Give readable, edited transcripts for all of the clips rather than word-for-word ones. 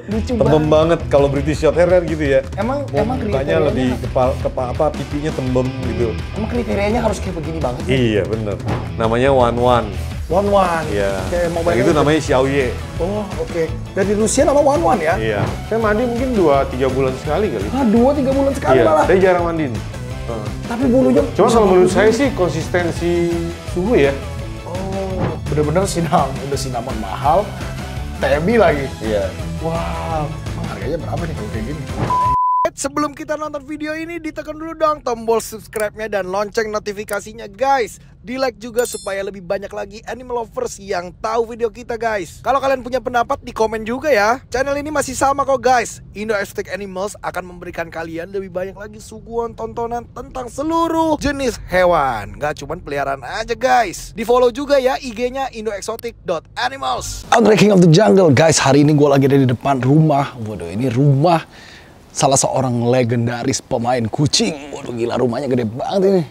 Lucu Tembem banget kalau British Shorthair kan gitu ya. Emang mukanya kriterianya lebih pipinya tembem gitu. Emang kriterianya harus kayak begini banget sih? Iya bener. Namanya One. One. Iya. Kayak Mobile itu Legends. namanya Xiaoye. Oh oke. Dari Rusia nama One ya? Iya. Saya mandi mungkin 2-3 bulan sekali kali. Ah 2-3 bulan sekali Iya. malah. Saya jarang mandi. Tapi bulunya. Cuma kalau menurut saya sih konsistensi suhu ya. Oh bener-bener cinnamon mahal. TMI lagi. Iya. Wow. Emang harganya berapa nih kalau kayak gini? Sebelum kita nonton video ini, ditekan dulu dong tombol subscribe-nya dan lonceng notifikasinya guys. Di like juga supaya lebih banyak lagi animal lovers yang tahu video kita guys. Kalau kalian punya pendapat di komen juga ya. Channel ini masih sama kok guys. Indo Exotic Animals akan memberikan kalian lebih banyak lagi suguhan tontonan tentang seluruh jenis hewan. Gak cuman peliharaan aja guys. Di follow juga ya IG-nya indoexotic.animals. Outbreaking of the Jungle guys. Hari ini gue lagi ada di depan rumah. Waduh ini rumah salah seorang legendaris pemain kucing. Waduh gila rumahnya gede banget ini.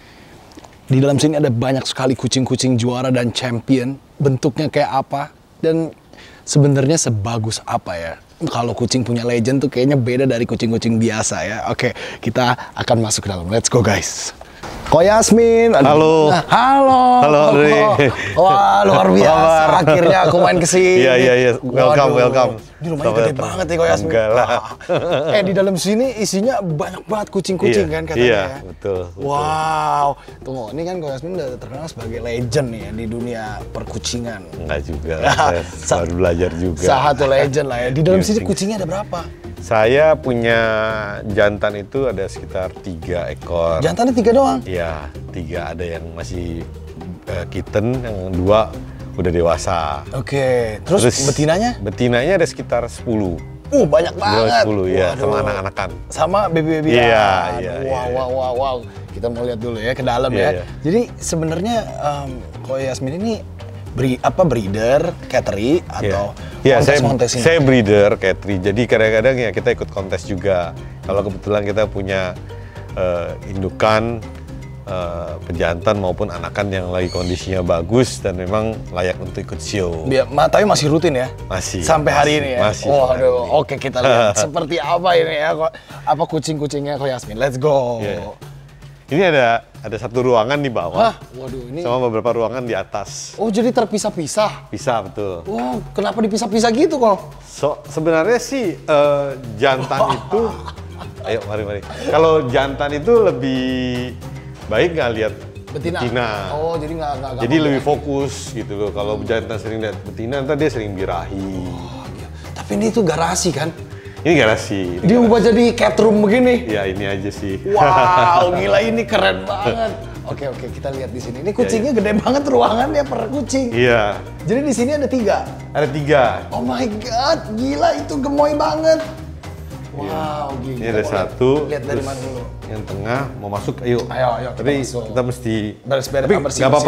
Di dalam sini ada banyak sekali kucing-kucing juara dan champion. Bentuknya kayak apa dan sebenarnya sebagus apa ya. Kalau kucing punya legend tuh kayaknya beda dari kucing-kucing biasa ya. Oke, kita akan masuk ke dalam. Let's go guys. Ko Yasmin. Halo. Halo. Wah, luar biasa. Akhirnya aku main ke sini. Iya. Welcome. Ini rumahnya gede banget ya Ko Yasmin. Enggak lah. Di dalam sini isinya banyak banget kucing-kucing kan katanya iya, ya. Betul. Wow. Tunggu, ini kan Ko Yasmin udah terkenal sebagai legend nih ya di dunia perkucingan. Enggak juga. Saya baru belajar juga. Satu legend lah ya. Di dalam sini kucingnya ada berapa? Saya punya jantan itu ada sekitar 3 ekor. Jantannya 3 doang? Iya, 3. Ada yang masih kitten, yang 2 udah dewasa. Oke, terus betinanya? Betinanya ada sekitar 10. Banyak banget. 10 ya, sama anak-anakan. Sama baby-babyan. Iya. Wow. Kita mau lihat dulu ya ke dalam ya. Jadi sebenarnya Ko Yasmin ini breeder, cattery atau kontes ini? Saya breeder, cattery. Jadi kadang-kadang ya kita ikut kontes juga. Kalau kebetulan kita punya indukan, pejantan maupun anakan yang lagi kondisinya bagus dan memang layak untuk ikut show. Tapi masih rutin ya? Masih. Sampai hari ini ya? Masih. Oke kita lihat seperti apa ini ya, apa kucing-kucingnya Ko Yasmin. Let's go. Yeah. Ini ada satu ruangan di bawah. Waduh ini. Sama beberapa ruangan di atas. Oh jadi terpisah-pisah? Pisah betul. Wow, kenapa dipisah-pisah gitu kok? Sebenarnya sih jantan itu, ayo mari. Kalau jantan itu lebih baik nggak lihat betina. Oh jadi nggak. Jadi lebih fokus gitu loh. Kalau jantan sering lihat betina, ntar dia sering birahi. Iya. Tapi ini tuh garasi kan? Ini garasi. Diubah jadi cat room begini? Ya ini aja sih. Wow, gila ini keren banget. Oke, kita lihat di sini. Ini kucingnya gede banget ruangannya per kucing. Iya. Jadi di sini ada 3? Ada 3. Oh my god, gila itu gemoy banget. Wow, gila. Ini ada 1. Lihat dari mana dulu? Yang tengah mau masuk, ayo. Ayo Tapi masuk. kita mesti beres-beres, tapi nggak apa-apa.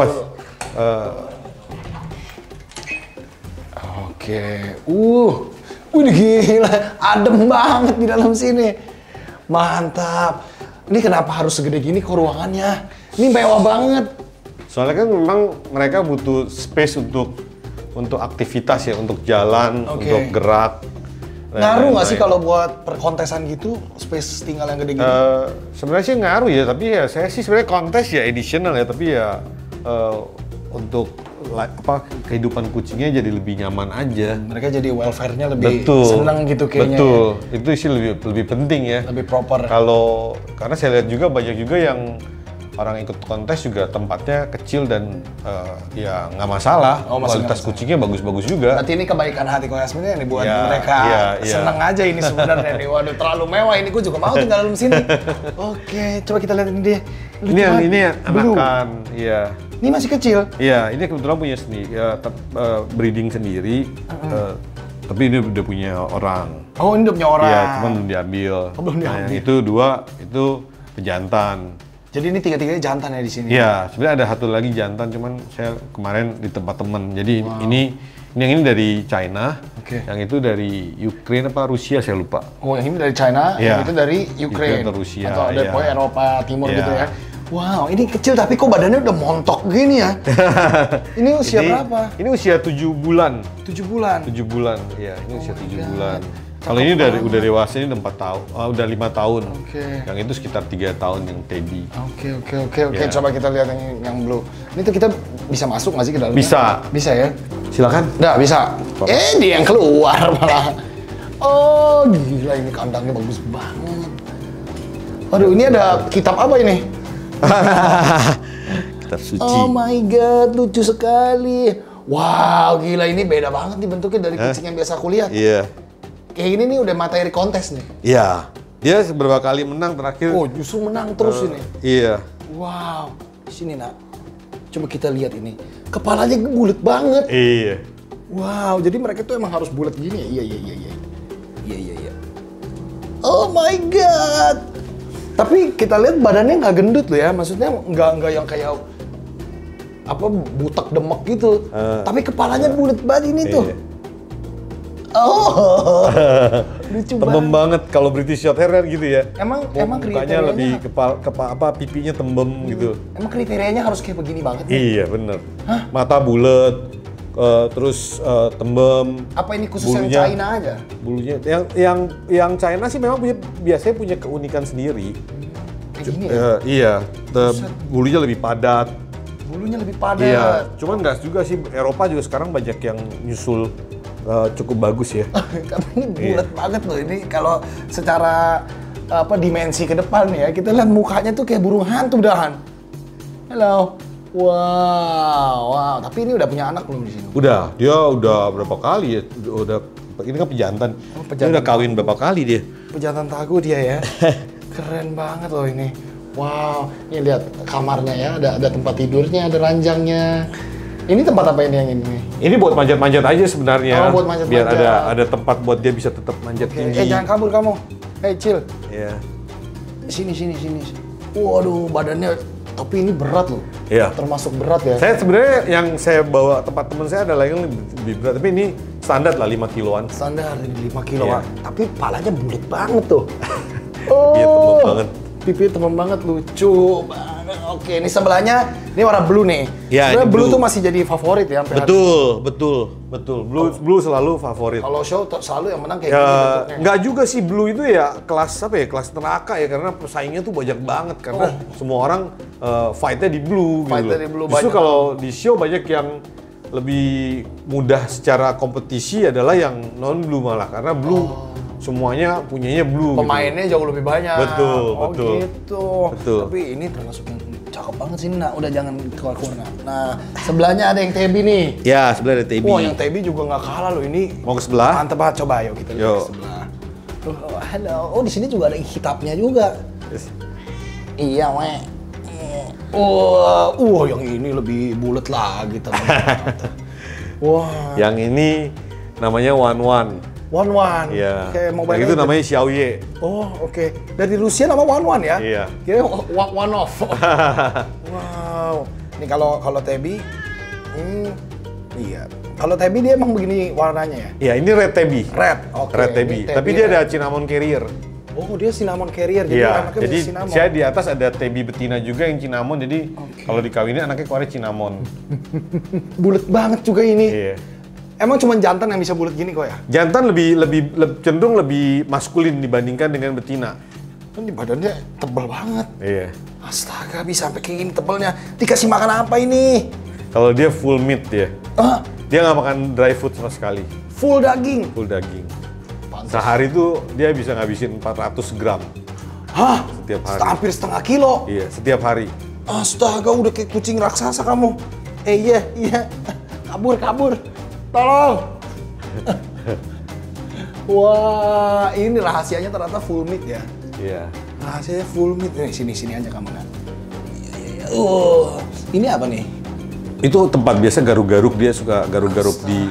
Oke. Wih gila, adem banget di dalam sini. Mantap. Ini kenapa harus segede gini kok ruangannya? Ini mewah banget. Soalnya kan memang mereka butuh space untuk aktivitas ya, untuk jalan, untuk gerak. Ngaruh nggak sih kalau buat perkontesan gitu, space tinggal yang gede gitu? Sebenarnya sih ngaruh ya, tapi ya saya sih sebenarnya kontes ya additional ya, tapi ya untuk kehidupan kucingnya jadi lebih nyaman aja. Mereka jadi welfare-nya lebih senang gitu kayaknya. Betul, ya? Itu sih lebih penting ya. Lebih proper. Karena saya lihat juga banyak juga yang orang ikut kontes juga tempatnya kecil dan ya nggak masalah. Kualitas kucingnya bagus-bagus juga. Berarti ini kebaikan hati Ko Yasmin nih buat mereka senang aja ini sebenarnya nih. Waduh terlalu mewah ini, gue juga mau tinggal dalam sini. Oke, coba kita lihat ini dia. Ini anakan, iya. Ini masih kecil? Iya, ini kebetulan punya sendiri, breeding sendiri. Tapi ini udah punya orang. Oh, ini udah punya orang? Iya, cuman belum diambil. Oh, belum diambil. Nah, yang itu 2, itu pejantan. Jadi ini 3-3-nya jantan ya di sini? Iya, sebenarnya ada 1 lagi jantan, cuman saya kemarin di tempat temen. Jadi yang ini dari China, yang itu dari Ukraine apa Rusia saya lupa. Oh, yang ini dari China, yang itu dari Ukraine atau Rusia. Atau dari Eropa Timur gitu ya? Wow, ini kecil tapi kok badannya udah montok gini ya? Ini usia berapa? Ini usia 7 bulan. 7 bulan? 7 bulan, iya. Ini usia 7 God. bulan. Kalau ini udah dewasa, ini udah 4 tahun, udah 5 tahun. Oke. Yang itu sekitar 3 tahun yang Teddy. Oke. Ya. Coba kita lihat yang blue. Ini tuh kita bisa masuk nggak sih ke dalamnya? Bisa. Bisa ya? Silakan. Nggak, bisa. Dia yang keluar malah. Oh, gila ini kandangnya bagus banget. Waduh, ini ada kitab apa ini? Kitab suci. Oh my god, lucu sekali. Wow, gila ini beda banget nih bentuknya dari kucing yang biasa aku lihat. Iya. Kayak gini nih udah materi kontes nih. Iya. Dia beberapa kali menang terakhir. Oh, justru menang terus ini. Iya. Wow. Sini, Nak. Coba kita lihat ini. Kepalanya bulat banget. Iya. Wow, jadi mereka tuh emang harus bulat gini ya? Iya. Oh my god. Tapi kita lihat badannya nggak gendut loh ya, maksudnya nggak yang kayak apa butek demek gitu. Tapi kepalanya bulat banget ini tuh. Oh, lucu tembem banget kalau British Shorthair kan gitu ya. Emang mukanya kriterianya lebih pipinya tembem gitu. Emang kriterianya harus kayak begini banget nih? Iya bener. Mata bulat, terus tembem. Apa ini khusus bulunya, yang China aja? Bulunya yang China sih memang biasanya punya keunikan sendiri. Gini ya? Iya, bulunya lebih padat. Bulunya lebih padat. Iya, cuman nggak juga sih. Eropa juga sekarang banyak yang nyusul cukup bagus ya. Karena ini bulat banget loh. Ini kalau secara dimensi ke depan ya, kita lihat mukanya tuh kayak burung hantu dahan. Halo. Wow. Tapi ini udah punya anak belum di sini? Udah, dia udah berapa kali ya? Ini kan pejantan. Dia udah kawin berapa kali dia? Pejantan tagu dia ya. Keren banget loh ini. Wow, ini lihat kamarnya ya, ada tempat tidurnya, ada ranjangnya. Ini tempat apa ini yang ini? Ini buat manjat-manjat aja sebenarnya. Oh, buat manjat-manjat. Biar ada tempat buat dia bisa tetap manjat tinggi. Jangan kabur kamu. Chill. Iya. Sini. Waduh, badannya tapi ini berat loh. Iya. Termasuk berat ya. Saya sebenarnya yang saya bawa tempat teman saya adalah yang lebih berat, tapi ini standar lah 5 kiloan. Standar ini 5 kiloan. Iya. Tapi palanya bulat banget tuh. Iya, tembem banget. Pipi tembem banget, lucu banget. Oke, ini sebelahnya, ini warna blue nih. Ya, sebenarnya ini blue blue tuh masih jadi favorit ya sampai hari Betul. Blue selalu favorit. Kalau show selalu yang menang kayak Ya, gini bentuknya. nggak juga sih blue itu ya kelas kelas neraka ya, karena pesaingnya tuh banyak banget karena semua orang fight-nya di blue gitu. Fight-nya di blue Justru banyak. kalau di show banyak yang lebih mudah secara kompetisi adalah yang non blue malah, karena blue semuanya punyanya blue. Pemainnya jauh lebih banyak. Betul. Gitu. Betul. Tapi ini termasuk yang cakep banget sih, Nak. Udah jangan keluar-keluar, Nak. Nah, sebelahnya ada yang Tebi nih. Ya, sebelah ada Tebi. Wah, yang Tebi juga nggak kalah loh ini. Mau ke sebelah? Mantep banget, coba ayo kita lihat Yo. ke sebelah. Halo. Oh, di sini juga ada hitapnya juga. Yes. Iya, weh. Yang ini lebih bulat lagi ternyata. Wah. Yang ini namanya One. One. Iya. Kayak Mobile Yang itu Legends. namanya Xiaoye. Oh, oke. Dari Rusia nama One ya? Iya. Kira one off. Wow. Ini kalau Tebi, iya. Kalau Tebi dia emang begini warnanya ya? Iya, ini Red Tabby. Red. Oke. Red Tabby. Ini Tapi dia ada cinnamon carrier. Oh, dia cinnamon carrier. Jadi Iya. anaknya Jadi bisa cinnamon. saya di atas ada Tabby betina juga yang cinnamon. Jadi kalau dikawinin anaknya keluarnya cinnamon. Bulat banget juga ini. Iya. Emang cuma jantan yang bisa bulat gini kok ya? Jantan lebih cenderung lebih maskulin dibandingkan dengan betina. Kan di badannya tebal banget. Iya. Astaga, bisa sampai kayak gini tebelnya. Dikasih makan apa ini? Kalau dia full meat dia. Ah, Dia nggak makan dry food sama sekali. full daging. Full daging. Pantes. Sehari itu dia bisa ngabisin 400 gram Hah? setiap hari. Hampir setengah kilo. Iya, setiap hari. Astaga, udah kayak kucing raksasa kamu. Iya. Kabur. Tolong. Wah, ini rahasianya ternyata full meat ya. Iya. Rahasianya full meat. Nih, sini aja kamu, Nak. Iya. Ini apa nih? Itu tempat biasa garuk-garuk, dia suka garuk-garuk di.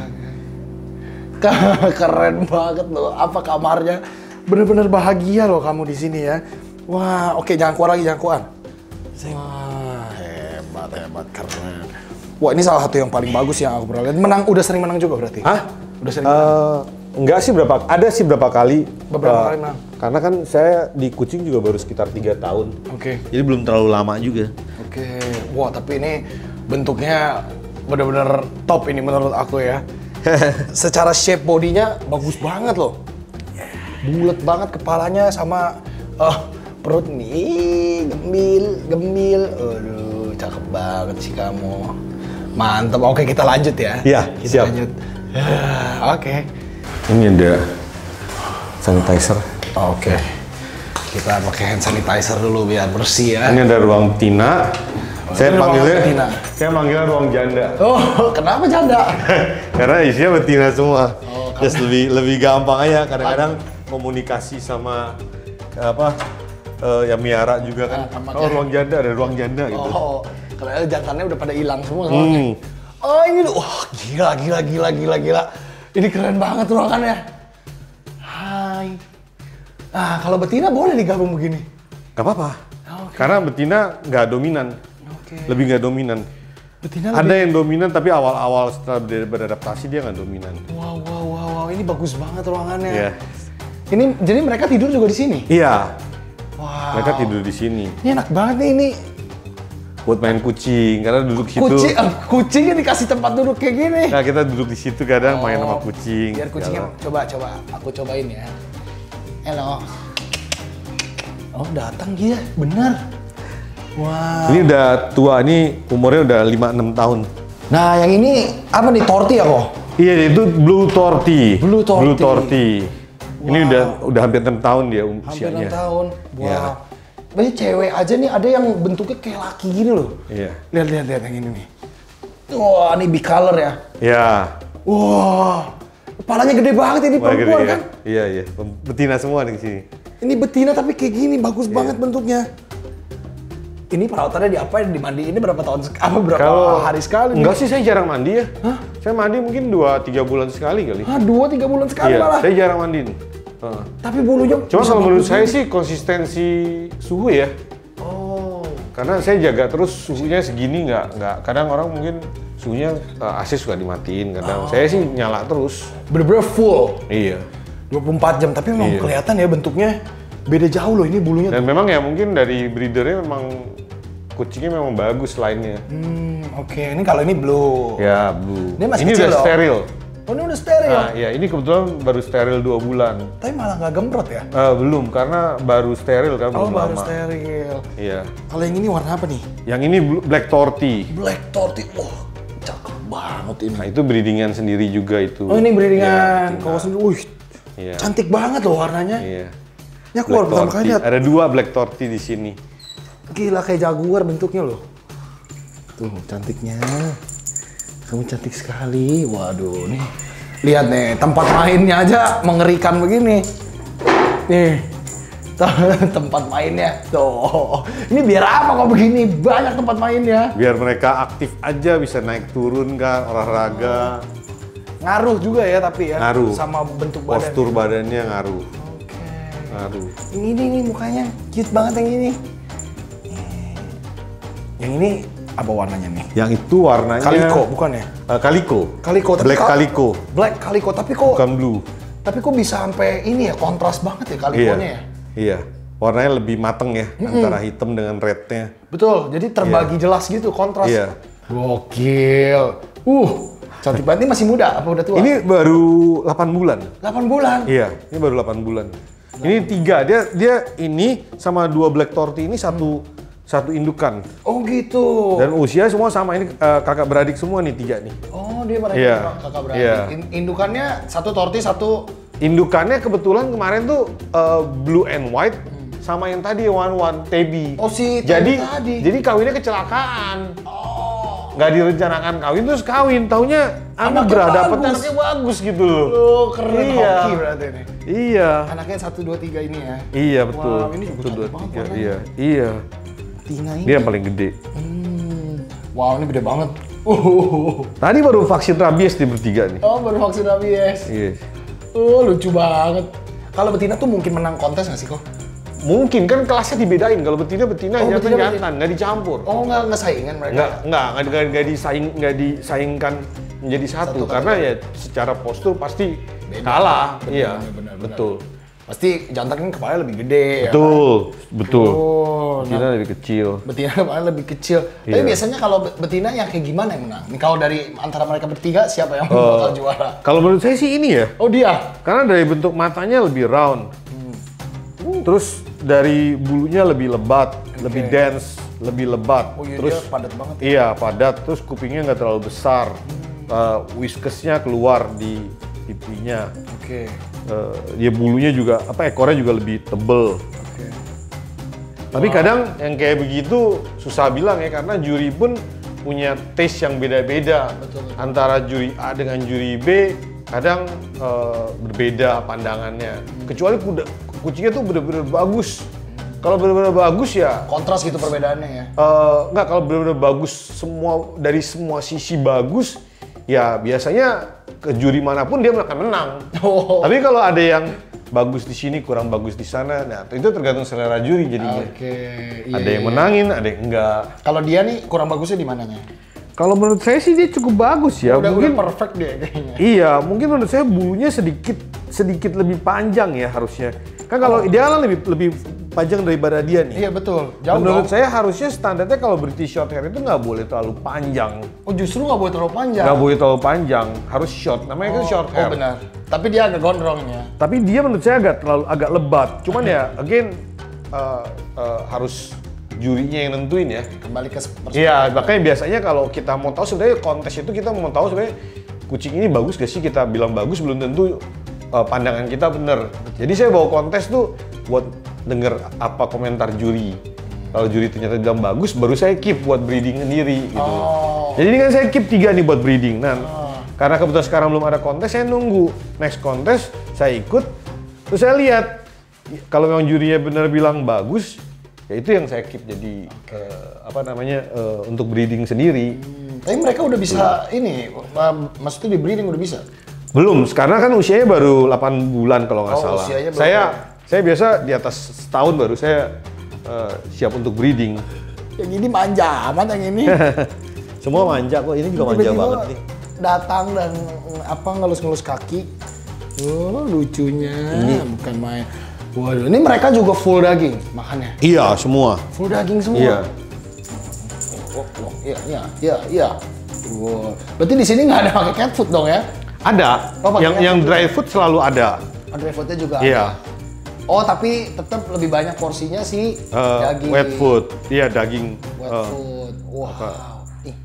Keren banget loh. Apa kamarnya? Bener-bener bahagia loh kamu di sini ya. Wah, oke, jangan keluar lagi, jangan keluar. Wah, hebat, keren. Wah, ini salah satu yang paling bagus yang aku pernah lihat. Udah sering menang juga berarti? Hah? Udah sering menang? Enggak sih ada sih berapa kali. Beberapa kali, Bang. Karena kan saya di kucing juga baru sekitar 3 tahun. Oke. Jadi belum terlalu lama juga. Oke. Wah, tapi ini bentuknya benar-benar top ini menurut aku ya. Secara shape bodinya bagus banget loh. Bulat banget kepalanya sama perut nih, gembil. Aduh, cakep banget sih kamu. Mantap. Oke, kita lanjut ya. Iya, kita siap. lanjut. Oke. Ini ada sanitizer. Oke. Kita pakai hand sanitizer dulu biar bersih ya. Ini ada ruang betina. Saya ini ruang panggilnya betina. saya manggilnya ruang janda. Oh, kenapa janda? Karena isinya betina semua. Oh, Just lebih gampang aja. Kadang-kadang komunikasi sama yang miara juga kan. Ruang janda, ada ruang janda gitu. Oh, kalau jantannya udah pada hilang semua soalnya. Oh, ini loh. Wah, gila. Ini keren banget ruangannya. Hai. Ah, kalau betina boleh digabung begini? Gak apa-apa. Oke. Karena betina nggak dominan. Oke. Lebih nggak dominan. Betina Ada yang dominan tapi awal-awal setelah beradaptasi dia nggak dominan. Wow, ini bagus banget ruangannya. Iya. Ini jadi mereka tidur juga di sini? Iya. Wow. Mereka tidur di sini. Ini enak banget nih ini. Buat main kucing, karena duduk situ. Kucingnya dikasih tempat duduk kayak gini. Nah, kita duduk di situ kadang main sama kucing. Biar kucingnya coba aku cobain ya. Halo. Oh, datang dia, bener. Wow. Ini udah tua, ini umurnya udah 5-6 tahun. Nah, yang ini apa nih, torti ya kok? Iya, itu Blue Torty. Blue Torty. Ini udah hampir 6 tahun dia usianya. Hampir 6 tahun. Wah. Iya. Banyak cewek aja nih, ada yang bentuknya kayak laki gini loh. Iya. Lihat yang ini nih. Wah, ini bicolor ya. Iya. Wah. Kepalanya gede banget ini perempuan Gede, kan? Iya. Betina semua di sini. Ini betina tapi kayak gini, bagus banget bentuknya. Ini perawatannya diapain? Dimandiin ini berapa tahun berapa hari sekali? Enggak sih, saya jarang mandi ya. Hah? Saya mandi mungkin 2-3 bulan sekali kali. 2-3 bulan sekali Iya, malah. saya jarang mandiin. Tapi bulunya Cuma bisa kalau menurut bagus saya gitu. sih konsistensi suhu ya. Oh. Karena saya jaga terus suhunya segini nggak. Kadang orang mungkin suhunya AC suka dimatiin. Kadang saya sih nyala terus. Bener-bener full. Iya. 24 jam, tapi memang kelihatan ya bentuknya beda jauh loh ini bulunya. Dan memang ya mungkin dari breedernya memang kucingnya memang bagus lainnya. Oke. Ini kalau ini blue. Ya, blue. Ini masih ini kecil udah loh. steril. Oh, ini udah steril. Nah, ya ini kebetulan baru steril 2 bulan. Tapi malah nggak gembrot ya? Belum, karena baru steril kan, Oh, belum baru lama. steril. Iya. Kalau yang ini warna apa nih? Yang ini Black Torty. Black Torty. Wah, cakep banget ini. Nah, itu breedingan sendiri juga itu. Oh, ini Iya, breedingan. betina. Kalau sendiri, wih, Iya. cantik banget loh warnanya. Iya. Ya keluar Black pertama kali Torty. lihat. Ada 2 Black Torty di sini. Gila kayak jaguar bentuknya loh. Tuh cantiknya. Kamu cantik sekali. Waduh nih. Lihat nih tempat mainnya aja mengerikan begini. Nih. Tempat mainnya. Tuh. Ini biar apa kok begini? Banyak tempat mainnya. Biar mereka aktif aja, bisa naik turun kan, olahraga. Ngaruh juga ya tapi ya. Ngaruh. Sama bentuk badan. Postur badannya ngaruh. Oke. Ngaruh. Ini nih mukanya cute banget yang ini. Yang ini apa warnanya nih? Yang itu warnanya Kaliko bukan ya? Kaliko. Kaliko tapi Black Kaliko. Black Kaliko tapi kok Bukan blue. tapi kok bisa sampai ini ya kontras banget ya kalikonya ya? Iya. Warnanya lebih mateng ya, antara hitam dengan rednya. Betul. Jadi terbagi jelas gitu kontras. Iya. Gokil. Cantik banget. Ini masih muda apa udah tua? Ini baru 8 bulan. 8 bulan. Iya, ini baru 8 bulan. Ini 3, dia ini sama 2 Black Torty ini satu indukan. Oh gitu. Dan usia semua sama, ini kakak beradik semua nih 3 nih. Oh dia mereka Iya. kakak beradik. Iya. Indukannya satu torti satu. Indukannya kebetulan kemarin tuh blue and white sama yang tadi one Tabby. Oh si Jadi tadi. jadi kawinnya kecelakaan. Oh. Nggak direncanakan kawin terus kawin. Taunya Anaknya berhadapan bagus. anaknya bagus gitu loh. Oh keren Iya. hoki berarti ini. Iya. Anaknya 1, 2, 3 ini ya. Iya betul. Wow, ini juga Satu, dua, cantik banget tiga. warnanya. Iya. Iya. Tina ini. Dia yang paling gede. Wow ini gede banget. Tadi baru vaksin rabies di bertiga nih. Oh baru vaksin rabies. Iya. Oh lucu banget. Kalau betina tuh mungkin menang kontes nggak sih kok? Mungkin kan kelasnya dibedain. Kalau betina Oh, jantan betina jantan, nggak dicampur. Oh nggak saingan mereka? Nggak disaingkan menjadi satu karena ya secara postur pasti kalah. Iya, betul. Pasti jantan kan kepalanya lebih gede. Betul, ya kan? betul. Oh, Betina lebih kecil. Betina kepalanya lebih kecil. Tapi biasanya kalau betina yang kayak gimana yang menang? Nih, kalau dari antara mereka bertiga siapa yang bakal juara? Kalau menurut saya sih ini ya. Oh dia? Karena dari bentuk matanya lebih round. Terus dari bulunya lebih lebat, lebih dense, lebih lebat. Oh iya, terus dia padat banget. Iya, padat. Terus kupingnya nggak terlalu besar. Whiskesnya keluar di pipinya. Oke. Dia bulunya juga, ekornya juga lebih tebel. Oke. Tapi kadang yang kayak begitu susah bilang ya, karena juri pun punya taste yang beda-beda. Betul. Antara juri A dengan juri B, kadang berbeda pandangannya. Kecuali kucingnya tuh bener-bener bagus. Kalau bener-bener bagus ya Kontras gitu perbedaannya ya? Enggak, kalau bener-bener bagus dari semua sisi bagus, ya biasanya ke juri manapun dia akan menang. Oh. Tapi kalau ada yang bagus di sini, kurang bagus di sana, nah itu tergantung selera juri jadinya. Oke. Ada yang menangin, ada yang enggak. Kalau dia nih kurang bagusnya di mananya? Kalau menurut saya sih dia cukup bagus ya. Udah Mungkin perfect dia kayaknya. iya, mungkin menurut saya bulunya sedikit lebih panjang ya harusnya. Kan kalau ideal lebih panjang daripada dia nih. Iya betul. Jauh Menurut dong. saya harusnya standarnya kalau British Shorthair itu nggak boleh terlalu panjang. Oh justru nggak boleh terlalu panjang. Nggak boleh terlalu panjang, harus short. Namanya kan short hair. Oh benar. Tapi dia agak gondrongnya. Tapi dia menurut saya agak lebat. Cuman ya, again harus jurinya yang nentuin ya. Kembali ke perspektif. Iya, makanya biasanya kalau kita mau tahu sebenarnya kontes itu kita mau tahu sebenarnya kucing ini bagus gak sih, kita bilang bagus belum tentu pandangan kita bener. Jadi saya bawa kontes tuh buat denger apa komentar juri. Kalau juri ternyata bilang bagus, baru saya keep buat breeding sendiri gitu. Jadi ini kan saya keep 3 nih buat breeding. Nah, karena kebetulan sekarang belum ada kontes, saya nunggu next kontes, saya ikut, terus saya lihat kalau memang jurinya benar bilang bagus, ya itu yang saya keep jadi untuk breeding sendiri. Tapi mereka udah bisa ini, maksudnya di breeding udah bisa? Belum, karena kan usianya baru 8 bulan kalau nggak salah. Usianya baru Saya biasa di atas setahun baru saya siap untuk breeding. Yang ini manja amat yang ini. Semua manja kok, ini juga manja Tiba-tiba banget nih. datang dan ngelus-ngelus kaki. Oh lucunya, bukan main. Waduh, ini mereka juga full daging makannya? Iya, semua. Full daging semua? Iya. Iya. Wow. Berarti di sini nggak ada pakai cat food dong ya? Ada. Oh, yang dry food selalu ada. Dry foodnya juga Iya. ada? Oh, tapi tetap lebih banyak porsinya sih daging. Wet food. Iya, daging. Wet food. Wow.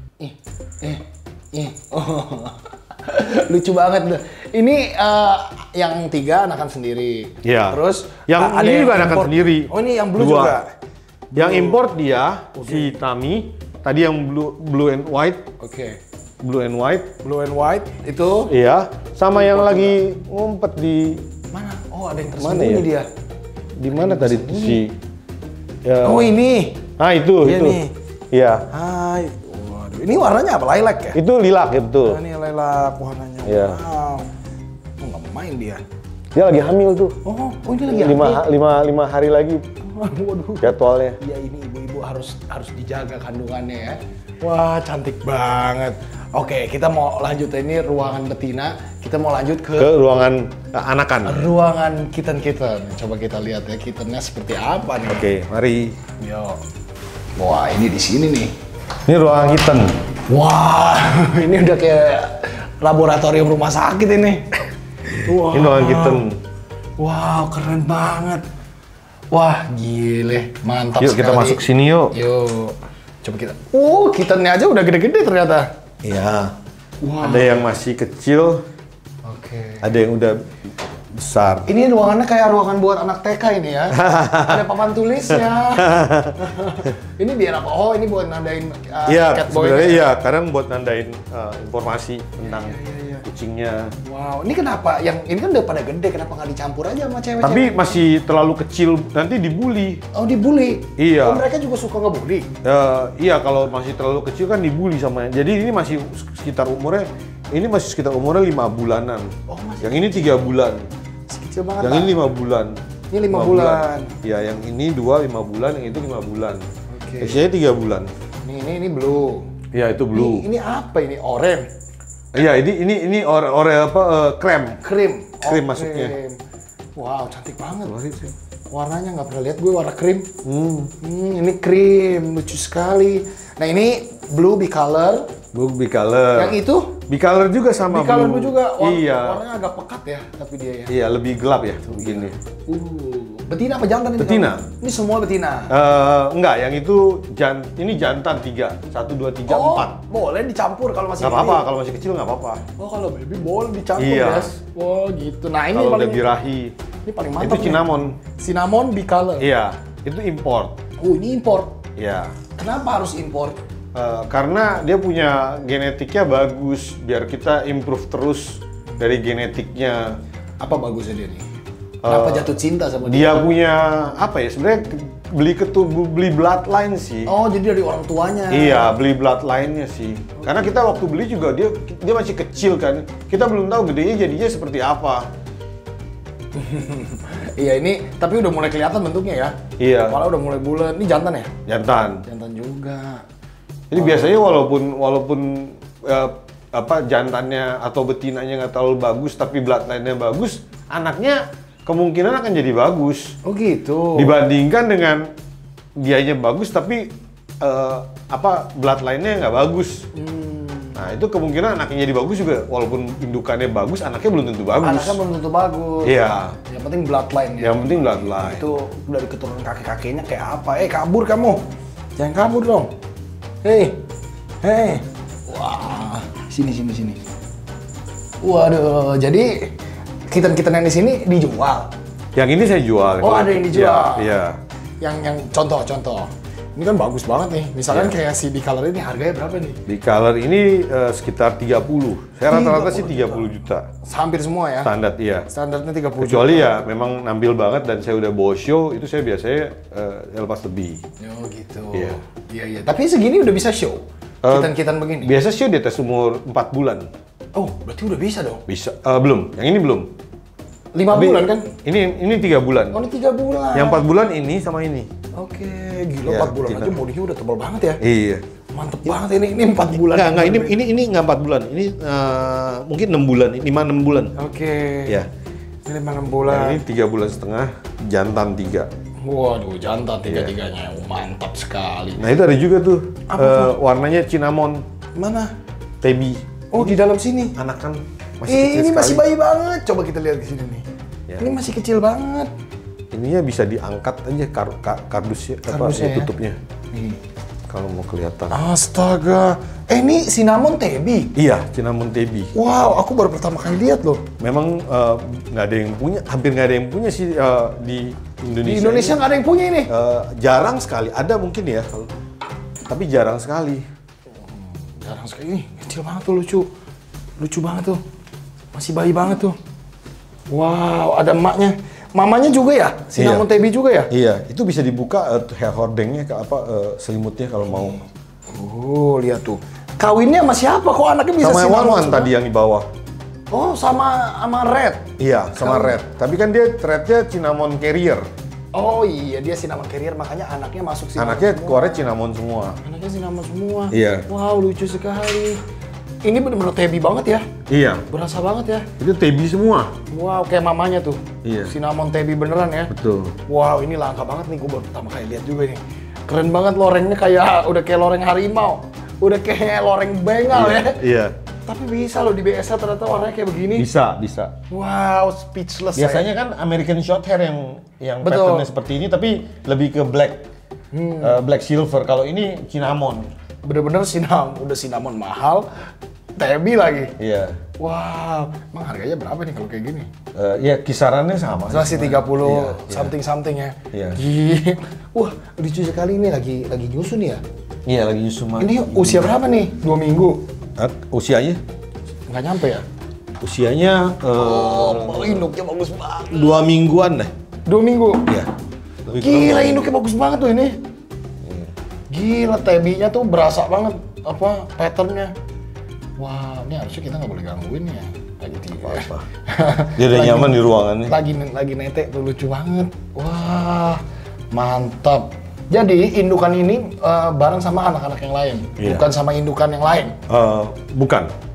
Oh. Lucu banget tuh. Ini yang 3 anakan sendiri. Iya. Terus yang ada ini juga yang anakan import. sendiri. Oh, ini yang blue 2. juga. Yang import dia si Tami. Tadi yang blue and white. Oke. Blue and white. Blue and white itu Iya. Sama yang lagi ngumpet di mana? Oh, ada yang Mana tersembunyi ya? dia. di mana tadi si? Ya. Oh, ini. Ah itu Iya itu. nih. Iya. Hai. Waduh, ini warnanya apa? Lilac ya? Itu lilac ya betul. Ini lilac warnanya. Iya. Wow. Oh, nggak main dia. Dia lagi hamil tuh. Oh ini lagi hamil. 5 hari lagi Waduh. jadwalnya. Iya ini ibu-ibu harus dijaga kandungannya ya. Wah cantik banget. Oke kita mau lanjut ini ruangan betina. Kita mau lanjut Ke ruangan anakan. ruangan kitten. Coba kita lihat ya kittennya seperti apa nih. Oke, mari. Yo. Wah ini di sini nih. Ini ruangan kitten. Wah ini udah kayak laboratorium rumah sakit ini. Wow. Ini ruangan kitten. Wow keren banget. Wah gile mantap Yuk sekali. kita masuk sini yuk. Yuk, coba kita. Kittennya aja udah gede-gede ternyata. Iya. Wow. Ada yang masih kecil, Oke. ada yang udah besar. Ini ruangannya kayak ruangan buat anak TK ini ya. Ada papan tulisnya. Ini biar apa? Oh, ini buat nandain Iya, cat sebenarnya boy-nya. iya, kadang buat nandain informasi tentang kucingnya. Wow, ini kenapa? Yang ini kan udah pada gede, kenapa nggak dicampur aja sama cewek-cewek? Tapi masih terlalu kecil, nanti dibully. Oh, dibully? Iya. Oh, mereka juga suka ngebully? Iya, kalau masih terlalu kecil kan dibully sama. Jadi ini masih sekitar umurnya 5 bulanan. Oh, masih yang ini 3 bulan. Kecil banget, Yang Pak. ini 5 bulan. Ini 5 bulan. Iya, yang ini 5 bulan, yang itu 5 bulan. Oke. Usianya 3 bulan. Ini blue. Iya, itu blue. Ini apa ini? Orange? Iya, ini krem. Krim. Krim masuknya. Krim. Wow, cantik banget. Warnanya nggak pernah lihat gue warna krim. Ini krim, lucu sekali. Nah ini blue bicolor. Blue bicolor. Yang itu? Bicolor juga sama bicolor blue. juga. Iya. Warnanya agak pekat ya, tapi dia ya. Iya, lebih gelap ya begini. Betina apa jantan ini? Betina. Ini semua betina. Enggak, yang itu ini jantan 3. 1, 2, 3, 4. Boleh dicampur kalau masih Nggak apa-apa, kalau masih kecil nggak apa-apa. Oh, kalau baby boleh dicampur, Iya. guys. Oh, gitu. Nah, ini Kalau paling udah birahi. ini paling mantap. Itu cinnamon. Cinnamon bicolor. Iya, itu import. Oh, ini import. Iya. Kenapa harus import? Karena dia punya genetiknya bagus, biar kita improve terus dari genetiknya. Apa bagusnya dia nih? Kenapa jatuh cinta sama Dia punya apa ya? Sebenarnya beli bloodline sih. Oh, jadi dari orang tuanya. Iya, beli bloodline-nya sih. Karena kita waktu beli juga dia masih kecil kan. Kita belum tahu gedenya jadinya seperti apa. Iya, ini tapi udah mulai kelihatan bentuknya ya. Iya. Kepala udah mulai bulat. Ini jantan ya? Jantan. Jantan juga. Jadi biasanya walaupun jantannya atau betinanya nggak terlalu bagus tapi bloodline-nya bagus, anaknya kemungkinan akan jadi bagus. Oh gitu. Dibandingkan dengan dianya bagus tapi bloodline-nya nggak bagus. Nah itu kemungkinan anaknya jadi bagus juga, walaupun indukannya bagus, anaknya belum tentu bagus. Anaknya belum tentu bagus. Iya. Yang penting bloodline ya. Yang penting bloodline. Itu dari keturunan kakek-kakeknya kayak apa? Kabur kamu. Jangan kabur dong. Hei. Wah, sini. Waduh, jadi kitten-kitten yang di sini dijual. Yang ini saya jual. Oh, ada yang dijual. Iya. Yang contoh. Ini kan bagus banget nih. Misalkan kayak si bicolor ini harganya berapa nih? Bicolor ini sekitar 30. Saya rata-rata sih 30 juta. Hampir semua ya? Standar, iya. Standarnya 30 Kecuali juta. ya memang nampil banget dan saya udah bawa show, itu saya biasanya lepas lebih. Oh gitu. Iya. Iya. Tapi segini udah bisa show? Kitten-kitten begini? Biasa show di atas umur 4 bulan. Oh, berarti udah bisa dong? Bisa. Belum, yang ini belum. 5 bulan kan? Ini 3 bulan. Oh, ini 3 bulan. Yang 4 bulan ini sama ini. Oke, gila Ya, 4 bulan kita. aja bodinya udah tebal banget ya? Iya. Mantep banget ini 4 bulan. Enggak, ini nggak 4 bulan. Ini mungkin 6 bulan, 5-6 bulan. Oke. Ya. Ini 5-6 bulan. Nah, ini 3 bulan setengah, jantan 3. Waduh, jantan tiga-tiganya. Mantap sekali. Nah itu ada juga tuh, warnanya cinnamon, Mana? tabby. Oh, di dalam sini. Anakan masih kecil Ini sekali. masih bayi banget. Coba kita lihat di sini nih. Ya. Ini masih kecil banget. Ininya bisa diangkat aja kardusnya, Kardusnya ya? tutupnya. Nih. Kalau mau kelihatan. Astaga. Ini cinnamon tabby. Iya, cinnamon tabby. Wow, aku baru pertama kali lihat loh. Memang nggak ada yang punya, hampir nggak ada yang punya sih di Indonesia. Di Indonesia nggak ada yang punya ini. Jarang sekali, ada mungkin ya, tapi jarang sekali. Jarang sekali. Ih, kecil banget tuh, lucu banget tuh. Masih bayi banget tuh. Wow, ada emaknya. Mamanya juga ya? Cinnamon tabby juga ya? Iya, itu bisa dibuka hair hordengnya selimutnya kalau mau. Oh, lihat tuh. Kawinnya sama siapa? Kok anaknya bisa Sama cinnamon Wan semua? tadi yang di bawah. Oh, sama Red. Iya, sama Red. Tapi kan dia threadnya cinnamon carrier. Oh iya, dia cinnamon carrier, makanya anaknya masuk cinnamon Anaknya semua. keluarnya cinnamon semua. Anaknya cinnamon semua. Iya. Wow, lucu sekali. Ini bener-bener tabby banget ya. Iya, Berasa banget ya. itu tabby semua. Wow, kayak mamanya tuh. Iya. Cinnamon tabby beneran ya. Betul. Wow, ini langka banget nih, gue baru pertama kali lihat juga nih. Keren banget lorengnya, udah kayak loreng harimau. Udah kayak loreng bengal ya. Iya. Tapi bisa loh di BSA ternyata warnanya kayak begini. Bisa. Wow, speechless. Biasanya kan American Shorthair yang Betul. patternnya seperti ini, tapi lebih ke black, black silver. Kalau ini cinnamon. Bener-bener udah cinnamon mahal, tabby lagi. Iya. Wow, emang harganya berapa nih kalau kayak gini? Ya kisarannya sama. Masih 30 Iya, something ya. Iya. Gila. Wah, lucu sekali ini lagi nyusu nih ya. Iya, lagi Yusuma. Ini usia berapa nih? 2 minggu? Usianya? Nggak nyampe ya? Usianya Induknya bagus banget. 2 mingguan deh. 2 minggu? Iya. Lebih kurang Gila, 2 minggu. induknya bagus banget tuh ini. Gila, tabby-nya tuh berasa banget patternnya. Wah, ini harusnya kita nggak boleh gangguin ya. Lagi tiba. Dia udah nyaman di ruangannya. Lagi netek tuh, lucu banget. Wah, mantap. Jadi indukan ini bareng sama anak-anak yang lain, Iya. bukan sama indukan yang lain. Bukan.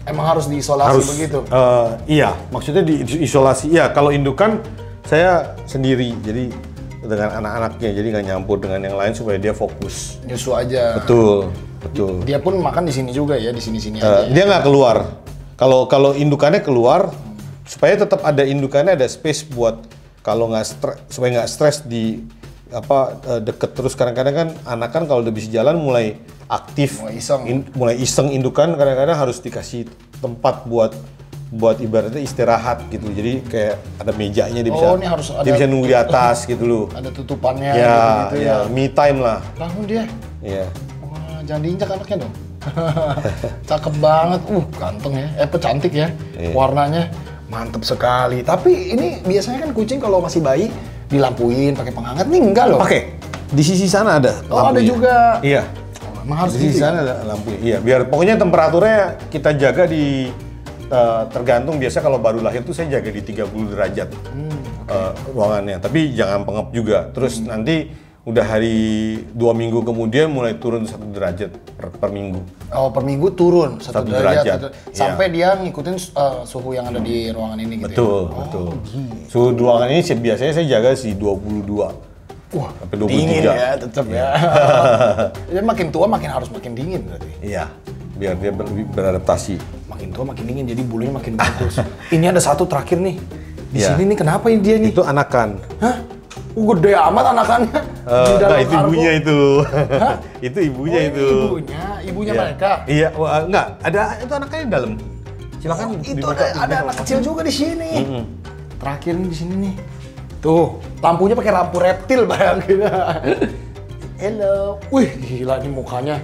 Emang harus diisolasi begitu? Iya, maksudnya diisolasi. Iya, kalau indukan saya sendiri, jadi dengan anak-anaknya, jadi nggak nyampur dengan yang lain supaya dia fokus. Nyusu aja. Betul, betul. Dia pun makan di sini juga ya, di sini-sini aja. Dia nggak keluar. Kalau indukannya keluar, supaya tetap ada indukannya, ada space buat kalau nggak stres, supaya nggak stres di deket terus. Kadang-kadang kan anak kan kalau udah bisa jalan mulai aktif, mulai iseng indukan, kadang-kadang harus dikasih tempat buat ibaratnya istirahat gitu. Jadi kayak ada mejanya, dia bisa dia bisa nunggu di atas gitu loh. Ada tutupannya ya, gitu ya. Me time lah. Bangun dia. Iya. Wah, jangan diinjak anaknya dong. Cakep banget. Ganteng ya. Cantik ya. Iya. Warnanya mantep sekali. Tapi ini biasanya kan kucing kalau masih bayi dilampuin pakai penghangat, nih enggak loh. Pakai. Di sisi sana ada. Oh, ada juga. Iya. Emang harus di sisi sana ada lampunya. Iya, biar pokoknya temperaturnya kita jaga di tergantung. Biasa kalau baru lahir tuh saya jaga di 30 derajat ruangannya, tapi jangan pengap juga. Terus nanti udah hari 2 minggu kemudian mulai turun 1 derajat per minggu. Oh, per minggu turun 1 derajat. Sampai iya. dia ngikutin suhu yang ada di ruangan ini gitu. Betul, ya? betul. Suhu ruangan ini biasanya saya jaga sih 22. Wah, sampai 23. Dingin ya, tetap ya. Jadi makin tua harus makin dingin berarti. Iya, biar dia beradaptasi. Makin tua makin dingin, jadi bulunya makin bagus. Ini ada satu terakhir nih. Di sini nih, kenapa ini dia nih? Itu anakan. Hah? Gede amat anakannya. Nah, itu ibunya itu. Hah? Itu ibunya itu. Ibunya mereka. Iya, enggak, ada itu anaknya di dalam. Silakan. Itu ada anak kecil juga di sini. Terakhir nih di sini nih. Tuh, lampunya pakai lampu reptil, bayangin. Hello. Wih, gila nih mukanya.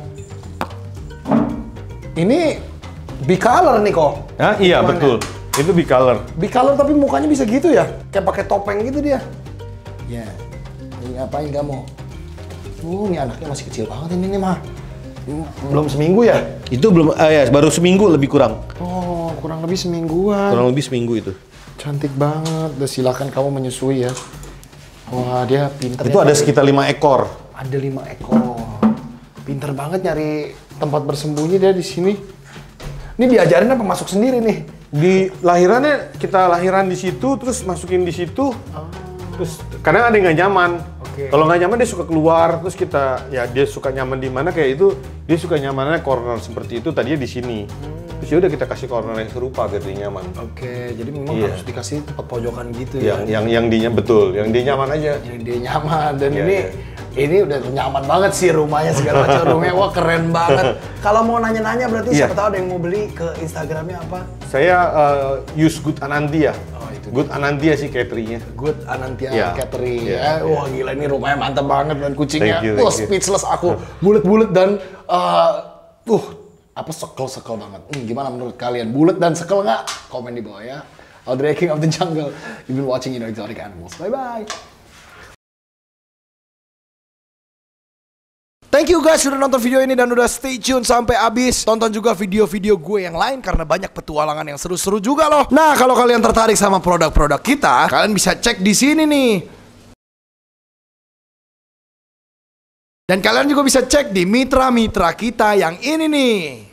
Ini bicolor nih kok. Hah? Iya, betul. Itu bicolor. Bicolor tapi mukanya bisa gitu ya? Kayak pakai topeng gitu dia. Ya. Ini ngapain kamu? Ini anaknya masih kecil banget ini nih, mah. Belum seminggu ya? Itu belum, ya baru seminggu lebih kurang. Oh, kurang lebih semingguan. Kurang lebih seminggu itu. Cantik banget. Dan silakan kamu menyusui ya. Wah, dia pinter. Itu ya, ada sekitar 5 ekor. Ada 5 ekor. Pinter banget nyari tempat bersembunyi dia di sini. Ini diajarin apa masuk sendiri nih? Di lahirannya kita lahiran di situ, terus masukin di situ. Terus kadang ada yang nggak nyaman. Kalau nggak nyaman dia suka keluar, terus kita ya dia suka nyaman di mana kayak itu, dia suka nyamannya corner seperti itu, tadinya di sini. Terus ya udah kita kasih corner yang serupa biar dia nyaman. Jadi memang harus dikasih tempat pojokan gitu ya. Yang dia betul, yang dia nyaman aja. Yang dia nyaman dan ini udah nyaman banget sih rumahnya, segala macam rumahnya. Wah, keren banget. Kalau mau nanya-nanya berarti siapa tahu ada yang mau beli, ke Instagramnya apa? Saya use Good Anantia. Good Anantia sih cateringnya. Good Anantia catering ya. Wah, gila ini rumahnya mantap banget dan kucingnya. Wah, speechless aku. Bulet-bulet dan sekel banget. Gimana menurut kalian? Bulet dan sekel nggak? Komen di bawah ya. Audrey King of the Jungle. You've been watching Exotic Animals. Bye-bye. Thank you guys sudah nonton video ini dan udah stay tune sampai habis. Tonton juga video-video gue yang lain karena banyak petualangan yang seru-seru juga loh. Nah, kalau kalian tertarik sama produk-produk kita, kalian bisa cek di sini nih. Dan kalian juga bisa cek di mitra-mitra kita yang ini nih.